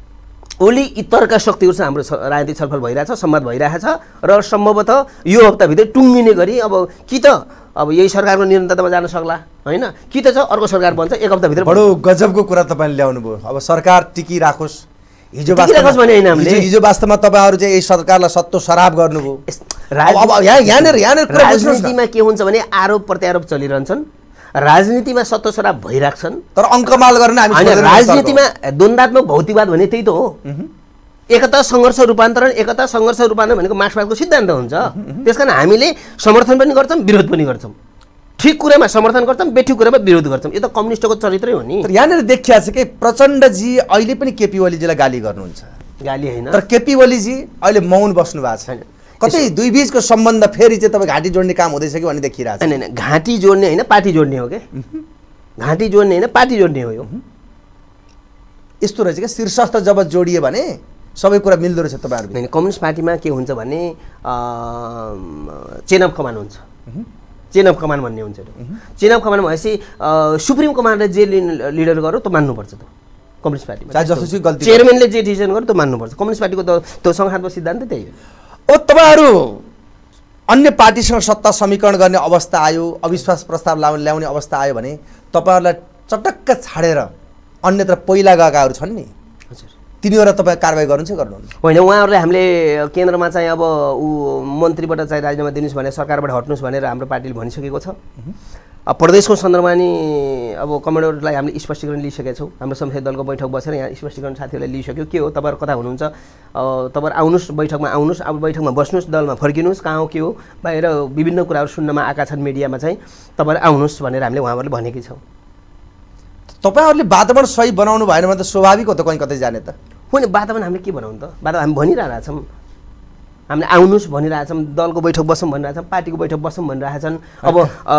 B: ओली इतरका शक्तिहरूसँग हाम्रो राजनीतिक छलफल भइरहेछ, संवाद भइरहेछ र सम्भवतः यो हप्ताभित्रै टुङ्गिने गरी अब कि त अब यही सरकारको निरन्तरतामा जान सक्ला होइन, कि त अर्को सरकार बन्छ 1 हप्ताभित्र।
A: बडो गजबको कुरा तपाईँले ल्याउनु भयो। अब सरकार टिकिराखोस्, हिजो वास्तवमा तपाईँहरू चाहिँ यही सरकारलाई सत्तो सराप गर्नुभयो।
B: राजनीतिमा के हुन्छ भने आरोप प्रत्यारोप चलिरहन्छन्, राजनीतिमा सत्तो सराप भइराख्छन्,
A: तर अङ्कमाल गर्न हामी
B: राजनीतिमा द्वन्द्वात्मक भौतिकवाद भने त्यही त हो। एकता सङ्घर्ष रूपान्तरण, एकता सङ्घर्ष रूपान्तरण भनेको मार्क्सवादको सिद्धान्त हुन्छ। त्यसकारण हामीले समर्थन पनि गर्छौँ, विरोध पनि गर्छौँ। ठिक कुरामा समर्थन गर्छौँ, बेठिक कुरामा विरोध गर्छौँ। यो त कम्युनिस्टको चरित्रै हो नि।
A: तर यहाँनिर देखिया छ कि प्रचण्डजी अहिले पनि केपी ओलीजीलाई गाली गर्नुहुन्छ।
B: गाली होइन,
A: तर केपी ओलीजी अहिले मौन बस्नु भएको छैन। कतै दुई बीचको सम्बन्ध फेरि चाहिँ तपाईँ घाँटी जोड्ने काम हुँदैछ कि भन्ने देखिरहेको छ।
B: होइन, घाँटी जोड्ने होइन पार्टी जोड्ने हो क्या, घाँटी जोड्ने होइन पार्टी जोड्ने हो। यो
A: यस्तो रहेछ क्या, शीर्षस्थ जब जोडियो भने सबै कुरा मिल्दो रहेछ तपाईँहरू।
B: होइन, कम्युनिस्ट पार्टीमा के हुन्छ भने चेन अफ कमान्ड हुन्छ, चेन अफ कमान्ड भन्ने हुन्छ। चेन अफ कमान्ड भएपछि सुप्रिम कमान्डले जे लिडर गर्यो त्यो मान्नुपर्छ। त कम्युनिस्ट पार्टीमा
A: जसो गल्ती
B: चेयरम्यानले जे डिसिजन गर्यो त्यो मान्नुपर्छ। कम्युनिस्ट पार्टीको त्यो संघात्मक सिद्धान्त त्यही हो।
A: तपाईँहरू अन्य पार्टीसँग सत्ता समीकरण गर्ने अवस्था आयो, अविश्वास प्रस्ताव ल्याउने अवस्था आयो भने तपाईँहरूलाई चटक्क छाडेर अन्यत्र पहिला गएकाहरू छन् नि, तिनीहरू तपाईँ कारवाही गर्नुहुन्छ गर्नुहुन्न?
B: होइन, उहाँहरूले हामीले केन्द्रमा चाहिँ अब मन्त्रीबाट चाहिँ राजीनामा दिनुहोस् भनेर, सरकारबाट हट्नुहोस् भनेर हाम्रो पार्टीले भनिसकेको छ। प्रदेशको सन्दर्भमा नि अब कमान्डरलाई हामीले स्पष्टीकरण लिइसकेका छौँ। हाम्रो संसदीय दलको बैठक बसेर यहाँ स्पष्टीकरण साथीहरूलाई लिइसक्यो। के हो तपाईँहरू कता हुनुहुन्छ, तपाईँहरू आउनुहोस्, बैठकमा आउनुहोस्, अब बैठकमा बस्नुहोस्, दलमा फर्किनुहोस्, कहाँ हो के हो, बाहिर विभिन्न कुराहरू सुन्नमा आएका छन् मिडियामा चाहिँ, तपाईँहरू आउनुहोस् भनेर हामीले उहाँहरूले भनेकै छौँ।
A: तपाईँहरूले वातावरण सही बनाउनु भएन भने त स्वाभाविक हो त कहीँ कतै जाने त
B: होइन। वातावरण हामीले के बनाउनु त, वातावरण हामी भनिरहेका छौँ, हामीले आउनुहोस् भनिरहेछौँ, दलको बैठक बसौँ भनिरहेछौँ, पार्टीको बैठक बसौँ भनिरहेछन्। अब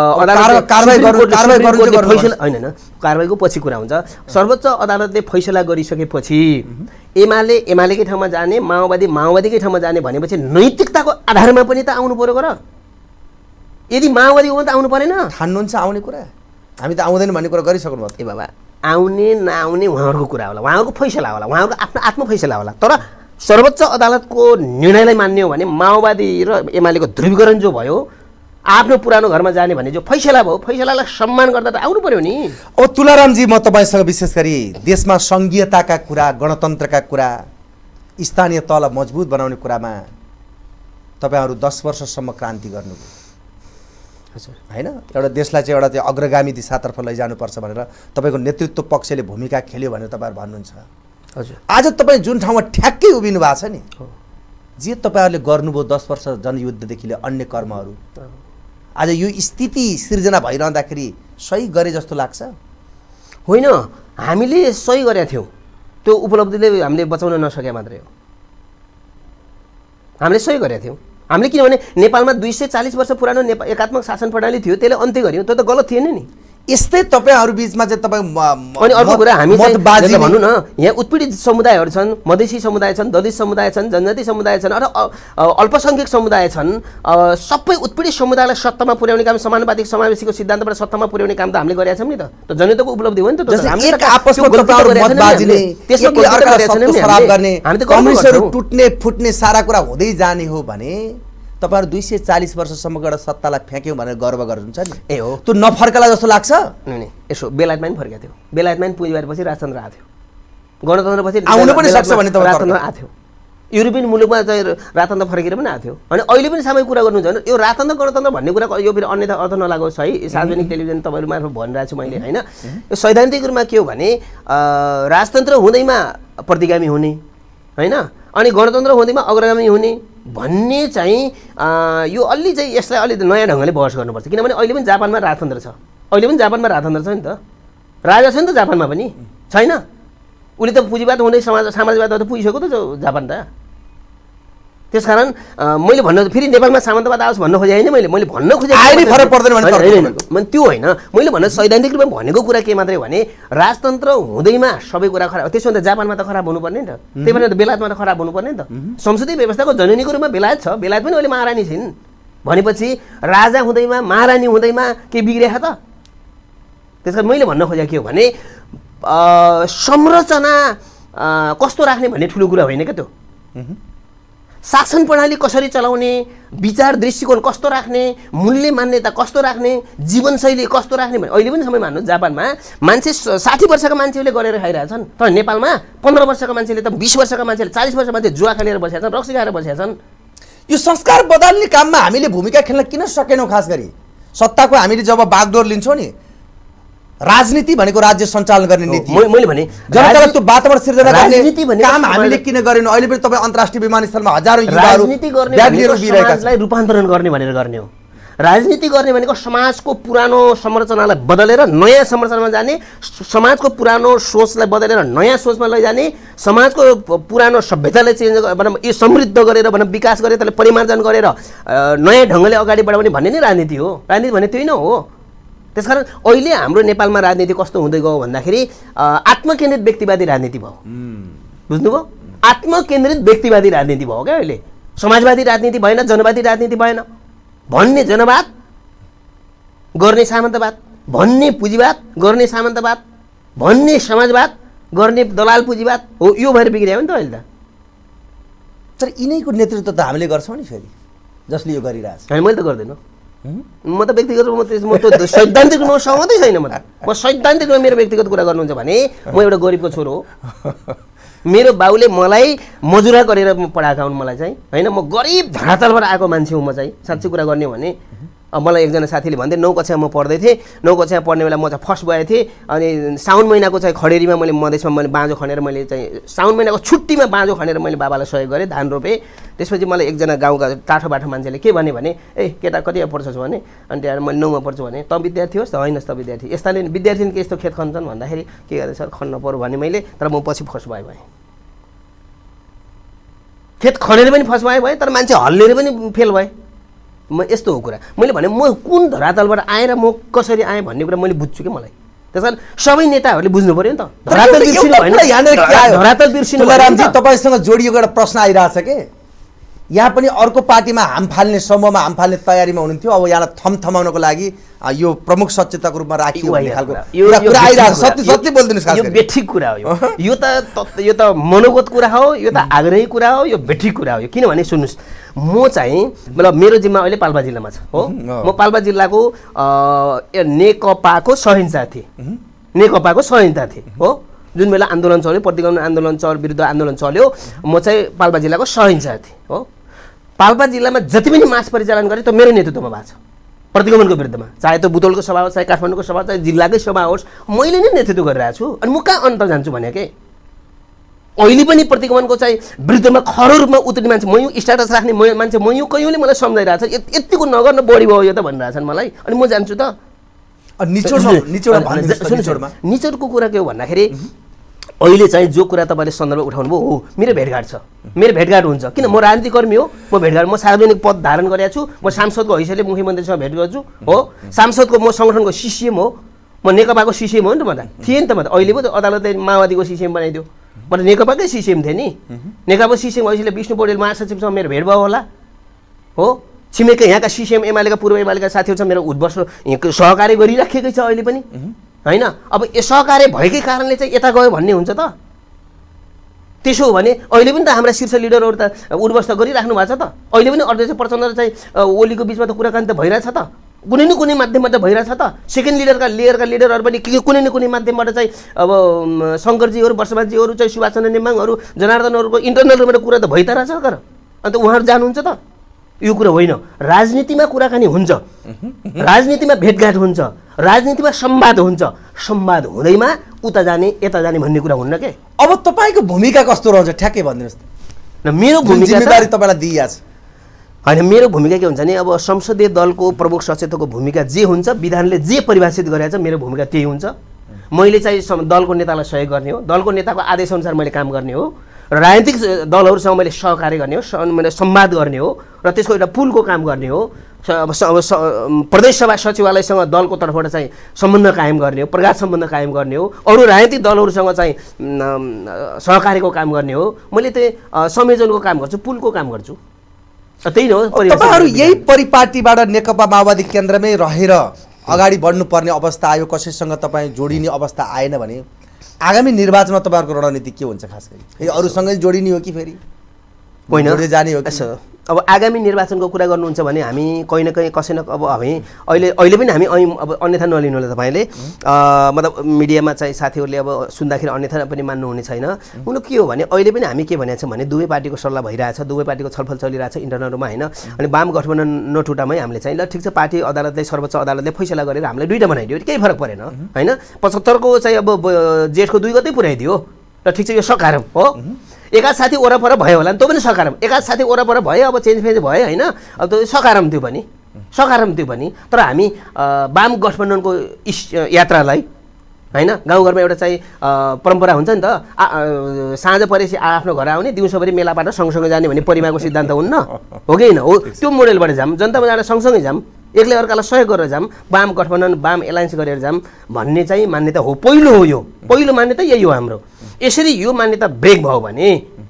B: फैसला होइन, कारवाहीको पछि कुरा हुन्छ। सर्वोच्च अदालतले फैसला गरिसकेपछि एमालेकै ठाउँमा जाने, माओवादीकै ठाउँमा जाने भनेपछि नैतिकताको आधारमा पनि त आउनु पऱ्यो। गर यदि माओवादी हो भने त आउनु परेन।
A: ठान्नुहुन्छ आउने कुरा, हामी त आउँदैन भन्ने कुरा गरिसक्नु भयो।
B: ए बाबा, आउने नआउने उहाँहरूको कुरा होला, उहाँहरूको फैसला होला, उहाँहरूको आफ्नो आत्म फैसला होला। तर सर्वोच्च अदालतको निर्णयलाई मान्ने हो भने माओवादी र एमालेको ध्रुवीकरण जो भयो आफ्नो पुरानो घरमा जाने भन्ने जो फैसला भयो फैसलालाई सम्मान गर्दा त आउनु पर्यो नि।
A: अब तुलारामजी म तपाईँसँग विशेष गरी देशमा सङ्घीयताका कुरा, गणतन्त्रका कुरा, स्थानीय तल मजबुत बनाउने कुरामा तपाईँहरू 10 वर्षसम्म क्रान्ति गर्नुभयो
B: हजुर
A: हैन। एउटा देशलाई चाहिँ एउटा चाहिँ अग्रगामी दिशातर्फ लैजानुपर्छ भनेर तपाईँको नेतृत्व पक्षले भूमिका खेल्यो भनेर तपाईँहरू भन्नुहुन्छ।
B: हजुर
A: आज तपाईँ जुन ठाउँमा ठ्याक्कै उभिनु भएको छ नि, जे तपाईँहरूले गर्नुभयो 10 वर्ष जनयुद्धदेखि लिएर अन्य कर्महरू, आज यो स्थिति सिर्जना भइरहँदाखेरि सही गरे जस्तो लाग्छ?
B: होइन, हामीले सही गरेका थियौँ, त्यो उपलब्धिले हामीले बचाउन नसके मात्रै हो। हामीले सही गरेका थियौँ हामीले, किनभने नेपालमा 240 वर्ष पुरानो एकात्मक शासन प्रणाली थियो, त्यसले अन्त्य गर्यौँ, त्यो त गलत थिएन नि।
A: यस्तै तपाईँहरू बिचमा चाहिँ तपाईँ
B: अनि अर्को कुरा हामी चाहिँ भनौँ न, यहाँ उत्पीडित समुदायहरू छन्, मधेसी समुदाय छन्, दलित समुदाय छन्, जनजाति समुदाय छन्, अथवा अल्पसङ्ख्यक समुदाय छन्, सबै उत्पीडित समुदायलाई सत्तामा पुर्याउने काम, समानुपातिक समावेशीको सिद्धान्तबाट सत्तामा पुर्याउने काम त हामीले गरेका छौँ नि त। त जनयुद्धको उपलब्धि हो नि त।
A: कम्युनिस्टहरू टुट्ने फुट्ने सारा कुरा हुँदै जाने हो भने तपाईहरु 240 वर्षसम्मको एउटा सत्तालाई फ्याक्यौं भनेर गर्व गर्नुहुन्छ नि।
B: ए हो,
A: त्यो नफर्कला जस्तो लाग्छ?
B: नि यसो बेलायतमा पनि फर्केको थियो, बेलायतमा पनि पुँजीबारपछि राजतन्त्र आएको थियो, गणतन्त्रपछि
A: आउनु पनि सक्छ भने तपाईँ
B: राजतन्त्र आएको थियो, युरोपियन मुलुकमा चाहिँ राजतन्त्र फर्केर पनि आएको थियो। अनि अहिले पनि सामूहिक कुरा गर्नुहुन्छ भने यो राजतन्त्र गणतन्त्र भन्ने कुरा यो फेरि अन्यथा अर्थ नलागोस् है, सार्वजनिक टेलिभिजन तपाईँहरू मार्फत भनिरहेको छु मैले होइन। यो सैद्धान्तिक रूपमा के हो भने राजतन्त्र हुँदैमा प्रतिगामी हुने होइन, अनि गणतन्त्र हुँदैमा अग्रगामी हुने भन्ने चाहिँ यो अलि चाहिँ यसलाई अलि नयाँ ढङ्गले बहस गर्नुपर्छ। किनभने अहिले पनि जापानमा राजतन्त्र छ, अहिले पनि जापानमा राजतन्त्र छ नि त, राजा छ नि त जापानमा पनि, छैन? उसले त पुँजीवाद हुँदै साम्राज्यवाद त पुगिसक्यो त जापान त। त्यसकारण मैले भन्न फेरि नेपालमा सामन्तवाद आओस् भन्न खोजेँ होइन, मैले भन्न खोजेँ
A: फरक पर्दैन
B: भने त्यो होइन, मैले भन्न सैद्धान्तिक रूपमा भनेको कुरा के मात्रै भने राजतन्त्र हुँदैमा सबै कुरा खराब, त्यसो भने त जापानमा त खराब हुनुपर्ने नि त, त्यही भएर त बेलायतमा त खराब हुनुपर्ने नि त। संसदीय व्यवस्थाको जननीको रूपमा बेलायत छ, बेलायत पनि अहिले महारानी छिन् भनेपछि राजा हुँदैमा महारानी हुँदैमा के बिग्रिएको त? त्यसकारण मैले भन्न खोजेँ के हो भने संरचना कस्तो राख्ने भन्ने ठुलो कुरा होइन क्या त्यो, शासन प्रणाली कसरी चलाउने, विचार दृष्टिकोण कस्तो राख्ने, मूल्य मान्यता कस्तो राख्ने, जीवनशैली कस्तो राख्ने भने अहिले पनि समय मान्नु जापानमा मान्छे 60 वर्षका मान्छेले गरेर खाइरहेछन्, तर नेपालमा 15 वर्षका मान्छेले त 20 वर्षका मान्छेले 40 वर्षका मान्छे जुवा खेलेर बसेका छन्, रक्सी खाएर बसेका छन्।
A: यो संस्कार बदल्ने काममा हामीले भूमिका खेल्न किन सकेनौँ? खास गरी सत्ताको हामीले जब बागडोर लिन्छौँ नि, राजनीति भनेको राज्य सञ्चालन गर्ने नीति,
B: मैले भने
A: जनतालाई त्यो वातावरण सिर्जना गर्ने काम हामीले किन गरेनौँ? अहिले पनि तपाईँ अन्तर्राष्ट्रिय विमानस्थलमा हजारौं युवाहरू
B: राजनीति गर्ने समाजलाई रूपान्तरण गर्ने भनेर गर्ने हो। राजनीति गर्ने भनेको समाजको पुरानो संरचनालाई बदलेर नयाँ संरचनामा जाने, समाजको पुरानो सोचलाई बदलेर नयाँ सोचमा लैजाने, समाजको पुरानो सभ्यतालाई चेन्ज यो समृद्ध गरेर विकास गरेर त्यसलाई परिमार्जन गरेर नयाँ ढङ्गले अगाडि बढाउने भन्ने नै राजनीति हो। राजनीति भने त्यही नै हो। त्यसकारण अहिले हाम्रो नेपालमा राजनीति कस्तो हुँदै गयो भन्दाखेरि आत्मकेन्द्रित व्यक्तिवादी राजनीति भयो, बुझ्नुभयो? आत्मकेन्द्रित व्यक्तिवादी राजनीति भयो क्या अहिले, समाजवादी राजनीति भएन, जनवादी राजनीति भएन, भन्ने जनवाद गर्ने सामन्तवाद, भन्ने पुँजीवाद गर्ने सामन्तवाद, भन्ने समाजवाद गर्ने दलाल पुँजीवाद हो, यो भएर बिग्रियो नि त अहिले त।
A: तर यिनैको नेतृत्व त हामीले गर्छौँ नि फेरि, जसले यो गरिरहेछ।
B: होइन, मैले त गर्दैन, म त व्यक्तिगत रूपमा म त सैद्धान्तिक रूपमा सहमतै छैन। म सैद्धान्तिक रूपमा मेरो व्यक्तिगत कुरा गर्नुहुन्छ भने म एउटा गरिबको छोरो हो, मेरो बाउले मलाई मजुरा गरेर पढाएका हुन् मलाई चाहिँ होइन, म गरिब धरातलबाट आएको मान्छे हुँ म चाहिँ। साँच्चै कुरा गर्ने हो भने मलाई एकजना साथीले भन्थे 9 कक्षामा म पढ्दै थिएँ, 9 कक्षामा पढ्ने बेला म चाहिँ फर्स्ट गएको थिएँ, अनि साउन महिनाको चाहिँ खडेरीमा मैले मधेसमा मैले बाँझो खनेर मैले चाहिँ साउन महिनाको छुट्टीमा बाँझो खनेर मैले बाबालाई सहयोग गरेँ, धान रोपेँ। त्यसपछि मलाई एकजना गाउँका टाठो बाठो मान्छेले के भने ए केटा कतिमा पढ्छस् भने, अनि त्यहाँ मैले 9मा पढ्छु भने, त विद्यार्थी होस् त? होइन त विद्यार्थी। यस्ताले विद्यार्थीले के यस्तो खेत खन्छन् भन्दाखेरि के गर्दै सर खन्न पर्यो भने मैले, तर म पछि फर्स्ट भएँ, खेत खनेर पनि फर्स्ट भएँ, तर मान्छे हल्लेर पनि फेल भएँ। म यस्तो हो कुरा। मैले भने म कुन धरातलबाट आएर म कसरी आएँ भन्ने कुरा मैले बुझ्छु कि मलाई। त्यसकारण सबै नेताहरूले बुझ्नु पर्यो नि त, धरातल बिर्सिनु भएन। धरातल बिर्सिनु।
A: तुलारामजी, तपाईँसँग जोडिएको एउटा प्रश्न आइरहेछ के, यहाँ पनि अर्को पार्टीमा हाम फाल्ने समूहमा हाम फाल्ने तयारीमा हुनुहुन्थ्यो। अब यहाँलाई थमाउनको लागि यो प्रमुख सचेतक रूपमा राखियो भन्ने खालको कुरा आइरहेको छ। सत्य बोलिदिनुहोस् खास
B: यो
A: गरी।
B: बेठिक कुरा हो यो त मनोगत कुरा हो, यो त आग्रही कुरा हो, यो बेठिक कुरा हो। किनभने सुन्नुहोस्, म चाहिँ मतलब मेरो जिम्मा अहिले पाल्पा जिल्लामा छ हो। म पाल्पा जिल्लाको नेकपाको सहइन्चार्ज थिएँ, नेकपाको सहइन्चार्ज थिएँ हो। जुन बेला आन्दोलन चल्यो, प्रतिगमन आन्दोलन विरुद्ध आन्दोलन चल्यो, म चाहिँ पाल्पा जिल्लाको सहइन्चार्ज थिएँ हो। पाल्पा जिल्लामा जति पनि मार्च परिचालन गरे त्यो मेरो नेतृत्वमा भएको छ प्रतिगमनको विरुद्धमा। चाहे त्यो बुटोलको सभा होस्, चाहे काठमाडौँको सभा, चाहे जिल्लाकै सभा होस्, मैले नै नेतृत्व गरिरहेको छु। अनि म कहाँ अन्त जान्छु भने के अहिले पनि प्रतिगमनको चाहिँ विरुद्धमा खरो रूपमा उत्रिने मान्छे, म यो स्ट्याटस राख्ने मान्छे, म यो कहिँले मलाई सम्झाइरहेको छ यतिको नगर्न बढी भयो यो त भनिरहेछन् मलाई। अनि म जान्छु त। निचोडको कुरा के हो भन्दाखेरि अहिले चाहिँ जो कुरा तपाईँले सन्दर्भ उठाउनु भयो हो, मेरो भेटघाट छ, मेरो भेटघाट हुन्छ। किन म राजनीतिकर्मी हो, म भेटघाट, म सार्वजनिक पद धारण गरेको छु, म सांसदको हैसियतले मुख्यमन्त्रीसँग भेट गर्छु हो। सांसदको म सङ्गठनको सिसिएम हो, म नेकपाको सिसिएम हो नि त। म त थिएँ नि त। म त अहिले पो अदालतले माओवादीको सिसिएम बनाइदियो, म त नेकपाकै सिसिएम थिएँ नि। नेकपाको सिसिएम हैसियतले विष्णु पौडेल महासचिवसँग मेरो भेट भयो होला हो। छिमेकी यहाँका सिसिएम एमालेका पूर्व एमालेका साथीहरू छ, मेरो उद्वर्ष सहकार्य गरिराखेकै छ अहिले पनि होइन। अब यो सहकार्य भएकै कारणले चाहिँ यता गयो भन्ने हुन्छ त। त्यसो हो भने अहिले पनि त हाम्रा शीर्ष लिडरहरू त उद्वर्ष गरिराख्नु भएको छ त। अहिले पनि अध्यक्ष प्रचण्ड र चाहिँ ओलीको बिचमा त कुराकानी त भइरहेछ त, कुनै न कुनै माध्यमबाट भइरहेछ त। सेकेन्ड लेयरका लिडरहरू पनि कुनै न कुनै माध्यमबाट चाहिँ अब शङ्करजीहरू, वर्षमानजीहरू चाहिँ सुभाषचन्द्र नेमाङहरू, जनार्दनहरूको इन्टरनल रूपबाट कुरा त भइ त रहेछ तर। अन्त उहाँहरू जानुहुन्छ त। यो कुरा होइन। राजनीतिमा कुराकानी हुन्छ, राजनीतिमा भेटघाट हुन्छ, राजनीतिमा संवाद हुन्छ। संवाद हुँदैमा उता जाने यता जाने भन्ने कुरा हुन्न के।
A: अब तपाईँको भूमिका कस्तो रहन्छ ठ्याक्कै भनिदिनुहोस्
B: न। मेरो भूमिका
A: जिम्मेवारी तपाईँलाई दिइएको छ
B: होइन। मेरो भूमिका के हुन्छ नि, अब संसदीय दलको प्रमुख सचेतकको भूमिका जे हुन्छ, विधानले जे परिभाषित गरेको छ, मेरो भूमिका त्यही हुन्छ। मैले चाहिँ दलको नेतालाई सहयोग गर्ने हो, दलको नेताको आदेशअनुसार मैले काम गर्ने हो, राजनीतिक दलहरूसँग मैले सहकार्य गर्ने हो, मैले संवाद गर्ने हो र त्यसको एउटा पुलको काम गर्ने हो। प्रदेशसभा सचिवालयसँग दलको तर्फबाट चाहिँ सम्बन्ध कायम गर्ने हो, प्रगात सम्बन्ध कायम गर्ने हो, अरू राजनीतिक दलहरूसँग चाहिँ सहकार्यको काम गर्ने हो। मैले त्यही संयोजनको काम गर्छु, पुलको काम गर्छु। त्यही हो।
A: तपाईँहरू यही परिपाटीबाट नेकपा माओवादी केन्द्रमै रहेर अगाडि बढ्नुपर्ने अवस्था आयो, कसैसँग तपाईँ जोडिने अवस्था आएन भने आगामी निर्वाचनमा तपाईँहरूको रणनीति के हुन्छ? खास गरी अरूसँगै जोडिने हो कि फेरि
B: होइन
A: जाने हो?
B: अब आगामी निर्वाचनको कुरा गर्नुहुन्छ भने हामी कहीँ न कहीँ कसै न अब हामी अहिले पनि हामी अब अन्यथा नलिनु होला तपाईँले। मतलब मिडियामा चाहिँ साथीहरूले अब सुन्दाखेरि अन्यथा पनि मान्नुहुने छैन। हुनु के हो भने अहिले पनि हामी के भनेको छौँ भने दुवै पार्टीको सल्लाह भइरहेछ, दुवै पार्टीको छलफल चलिरहेछ इन्टरनलमा होइन। अनि वाम गठबन्धन नटुटामै हामीले चाहिँ ल ठिक छ, पार्टी अदालतले सर्वोच्च अदालतले फैसला गरेर हामीले दुईवटा बनाइदियो, केही फरक परेन होइन। 75को चाहिँ अब जेठको 2 गते पुऱ्याइदियो र ठिक छ, यो सकारात्मक हो। एकाध साथी वरपर भयो होला नि, त्यो पनि सकारात्मक। एकाध साथी वरपर भयो, अब चेन्ज भयो होइन, अब त्यो सकारात्मक थियो पनि, सकारात्मक थियो पनि। तर हामी वाम गठबन्धनको यात्रालाई होइन, गाउँघरमा एउटा चाहिँ परम्परा हुन्छ नि त, साँझ परेपछि आफ्नो घर आउने, दिउँसोभरि मेलाबाट सँगसँगै जाने भन्ने परिमाको सिद्धान्त हुन्न हो कि होइन? हो, त्यो मोडेलबाट जाऊँ, जनतामा जाँदा सँगसँगै जाऊँ, एकले अर्कालाई सहयोग गरेर जाऊँ, वाम गठबन्धन वाम एलायन्स गरेर जाऊँ भन्ने चाहिँ मान्यता हो। पहिलो हो, यो पहिलो मान्यता यही हो हाम्रो। यसरी यो मान्यता ब्रेक भयो भने,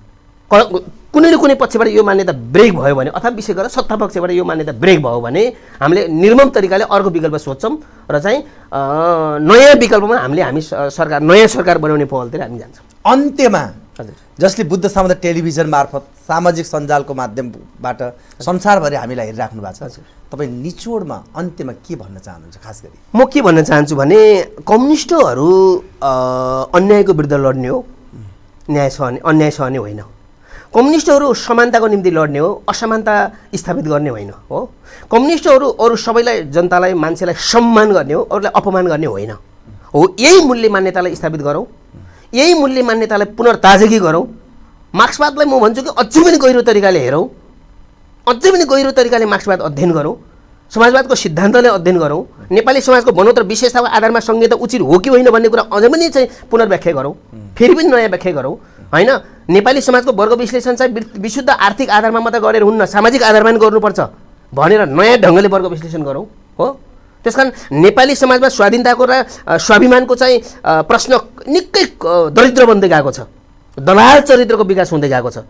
B: कुनै न कुनै पक्षबाट यो मान्यता ब्रेक भयो भने, अथवा विशेष गरेर सत्ता पक्षबाट यो मान्यता ब्रेक भयो भने हामीले निर्मम तरिकाले अर्को विकल्प सोध्छौँ र चाहिँ नयाँ विकल्पमा हामी सरकार, नयाँ सरकार बनाउने पहलतिर हामी जान्छौँ।
A: अन्त्यमा जसले बुद्ध सामुदायिक टेलिभिजन मार्फत सामाजिक सञ्जालको माध्यमबाट संसारभरि हामीलाई हेरिराख्नु भएको छ, तपाईँ निचोडमा अन्त्यमा के भन्न चाहनुहुन्छ? खास गरी
B: म के भन्न चाहन्छु भने कम्युनिस्टहरू अन्यायको विरुद्ध लड्ने हो, अन्याय सहने होइन। कम्युनिस्टहरू समानताको निम्ति लड्ने हो, असमानता स्थापित गर्ने होइन हो। कम्युनिस्टहरू अरू सबैलाई, जनतालाई, मान्छेलाई सम्मान गर्ने हो, अरूलाई अपमान गर्ने होइन हो। यही मूल्य मान्यतालाई स्थापित गरौँ, यही मूल्य मान्यतालाई पुनर्ताजगी गरौँ। मार्क्सवादलाई म भन्छु कि अझै पनि गहिरो तरिकाले हेरौँ, अझै पनि गहिरो तरिकाले मार्क्सवाद अध्ययन गरौँ, समाजवादको सिद्धान्तलाई अध्ययन गरौँ, नेपाली समाजको बनोत्तर विशेषताको आधारमा संहिता उचित हो कि होइन भन्ने कुरा अझै पनि चाहिँ पुनर्व्याख्या गरौँ, फेरि पनि नयाँ व्याख्या गरौँ होइन। नेपाली समाजको वर्ग विश्लेषण चाहिँ विशुद्ध आर्थिक आधारमा मात्रै गरेर हुन्न, सामाजिक आधारमा पनि गर्नुपर्छ भनेर नयाँ ढङ्गले वर्ग विश्लेषण गरौँ हो। त्यसकारण नेपाली समाजमा स्वाधीनताको र स्वाभिमानको चाहिँ प्रश्न निकै दरिद्र बन्दै गएको छ, दलाल चरित्रको विकास हुँदै गएको छ।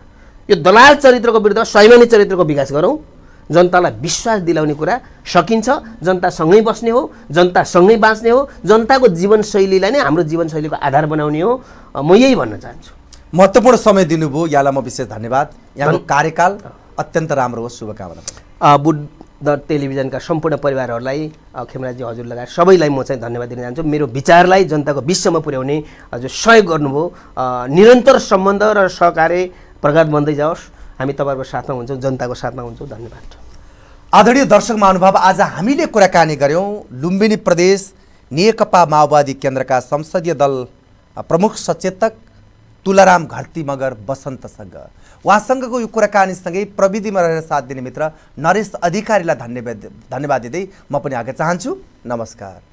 B: यो दलाल चरित्रको विरुद्ध स्वाभिमानी चरित्रको विकास गरौँ। जनतालाई विश्वास दिलाउने कुरा सकिन्छ। जनतासँगै बस्ने हो, जनतासँगै बाँच्ने हो, जनताको जीवनशैलीलाई नै हाम्रो जीवनशैलीको आधार बनाउने हो। म यही भन्न चाहन्छु।
A: महत्त्वपूर्ण समय दिनुभयो, यहाँलाई म विशेष धन्यवाद। यहाँको कार्यकाल अत्यन्त राम्रो होस्, शुभकामना।
B: बुद्ध टेलिभिजनका सम्पूर्ण परिवारहरूलाई, खेमराजी हजुर लगायत सबैलाई म चाहिँ धन्यवाद दिन चाहन्छु। मेरो विचारलाई जनताको बिचसम्म पुर्याउने हजुर सहयोग गर्नुभयो। निरन्तर सम्बन्ध र सहकार्य प्रगाढ बन्दै जाओस्। हामी तपाईँहरूको साथमा हुन्छौँ, जनताको साथमा हुन्छौँ। धन्यवाद।
A: आदरणीय दर्शक महानुभाव, आज हामीले कुराकानी गऱ्यौँ लुम्बिनी प्रदेश नेकपा माओवादी केन्द्रका संसदीय दल प्रमुख सचेतक तुलाराम घरती मगर बसन्तसँग। उहाँसँगको यो कुराकानीसँगै प्रविधिमा रहेर साथ दिने मित्र नरेश अधिकारीलाई धन्यवाद दिँदै म पनि आगे चाहन्छु। नमस्कार।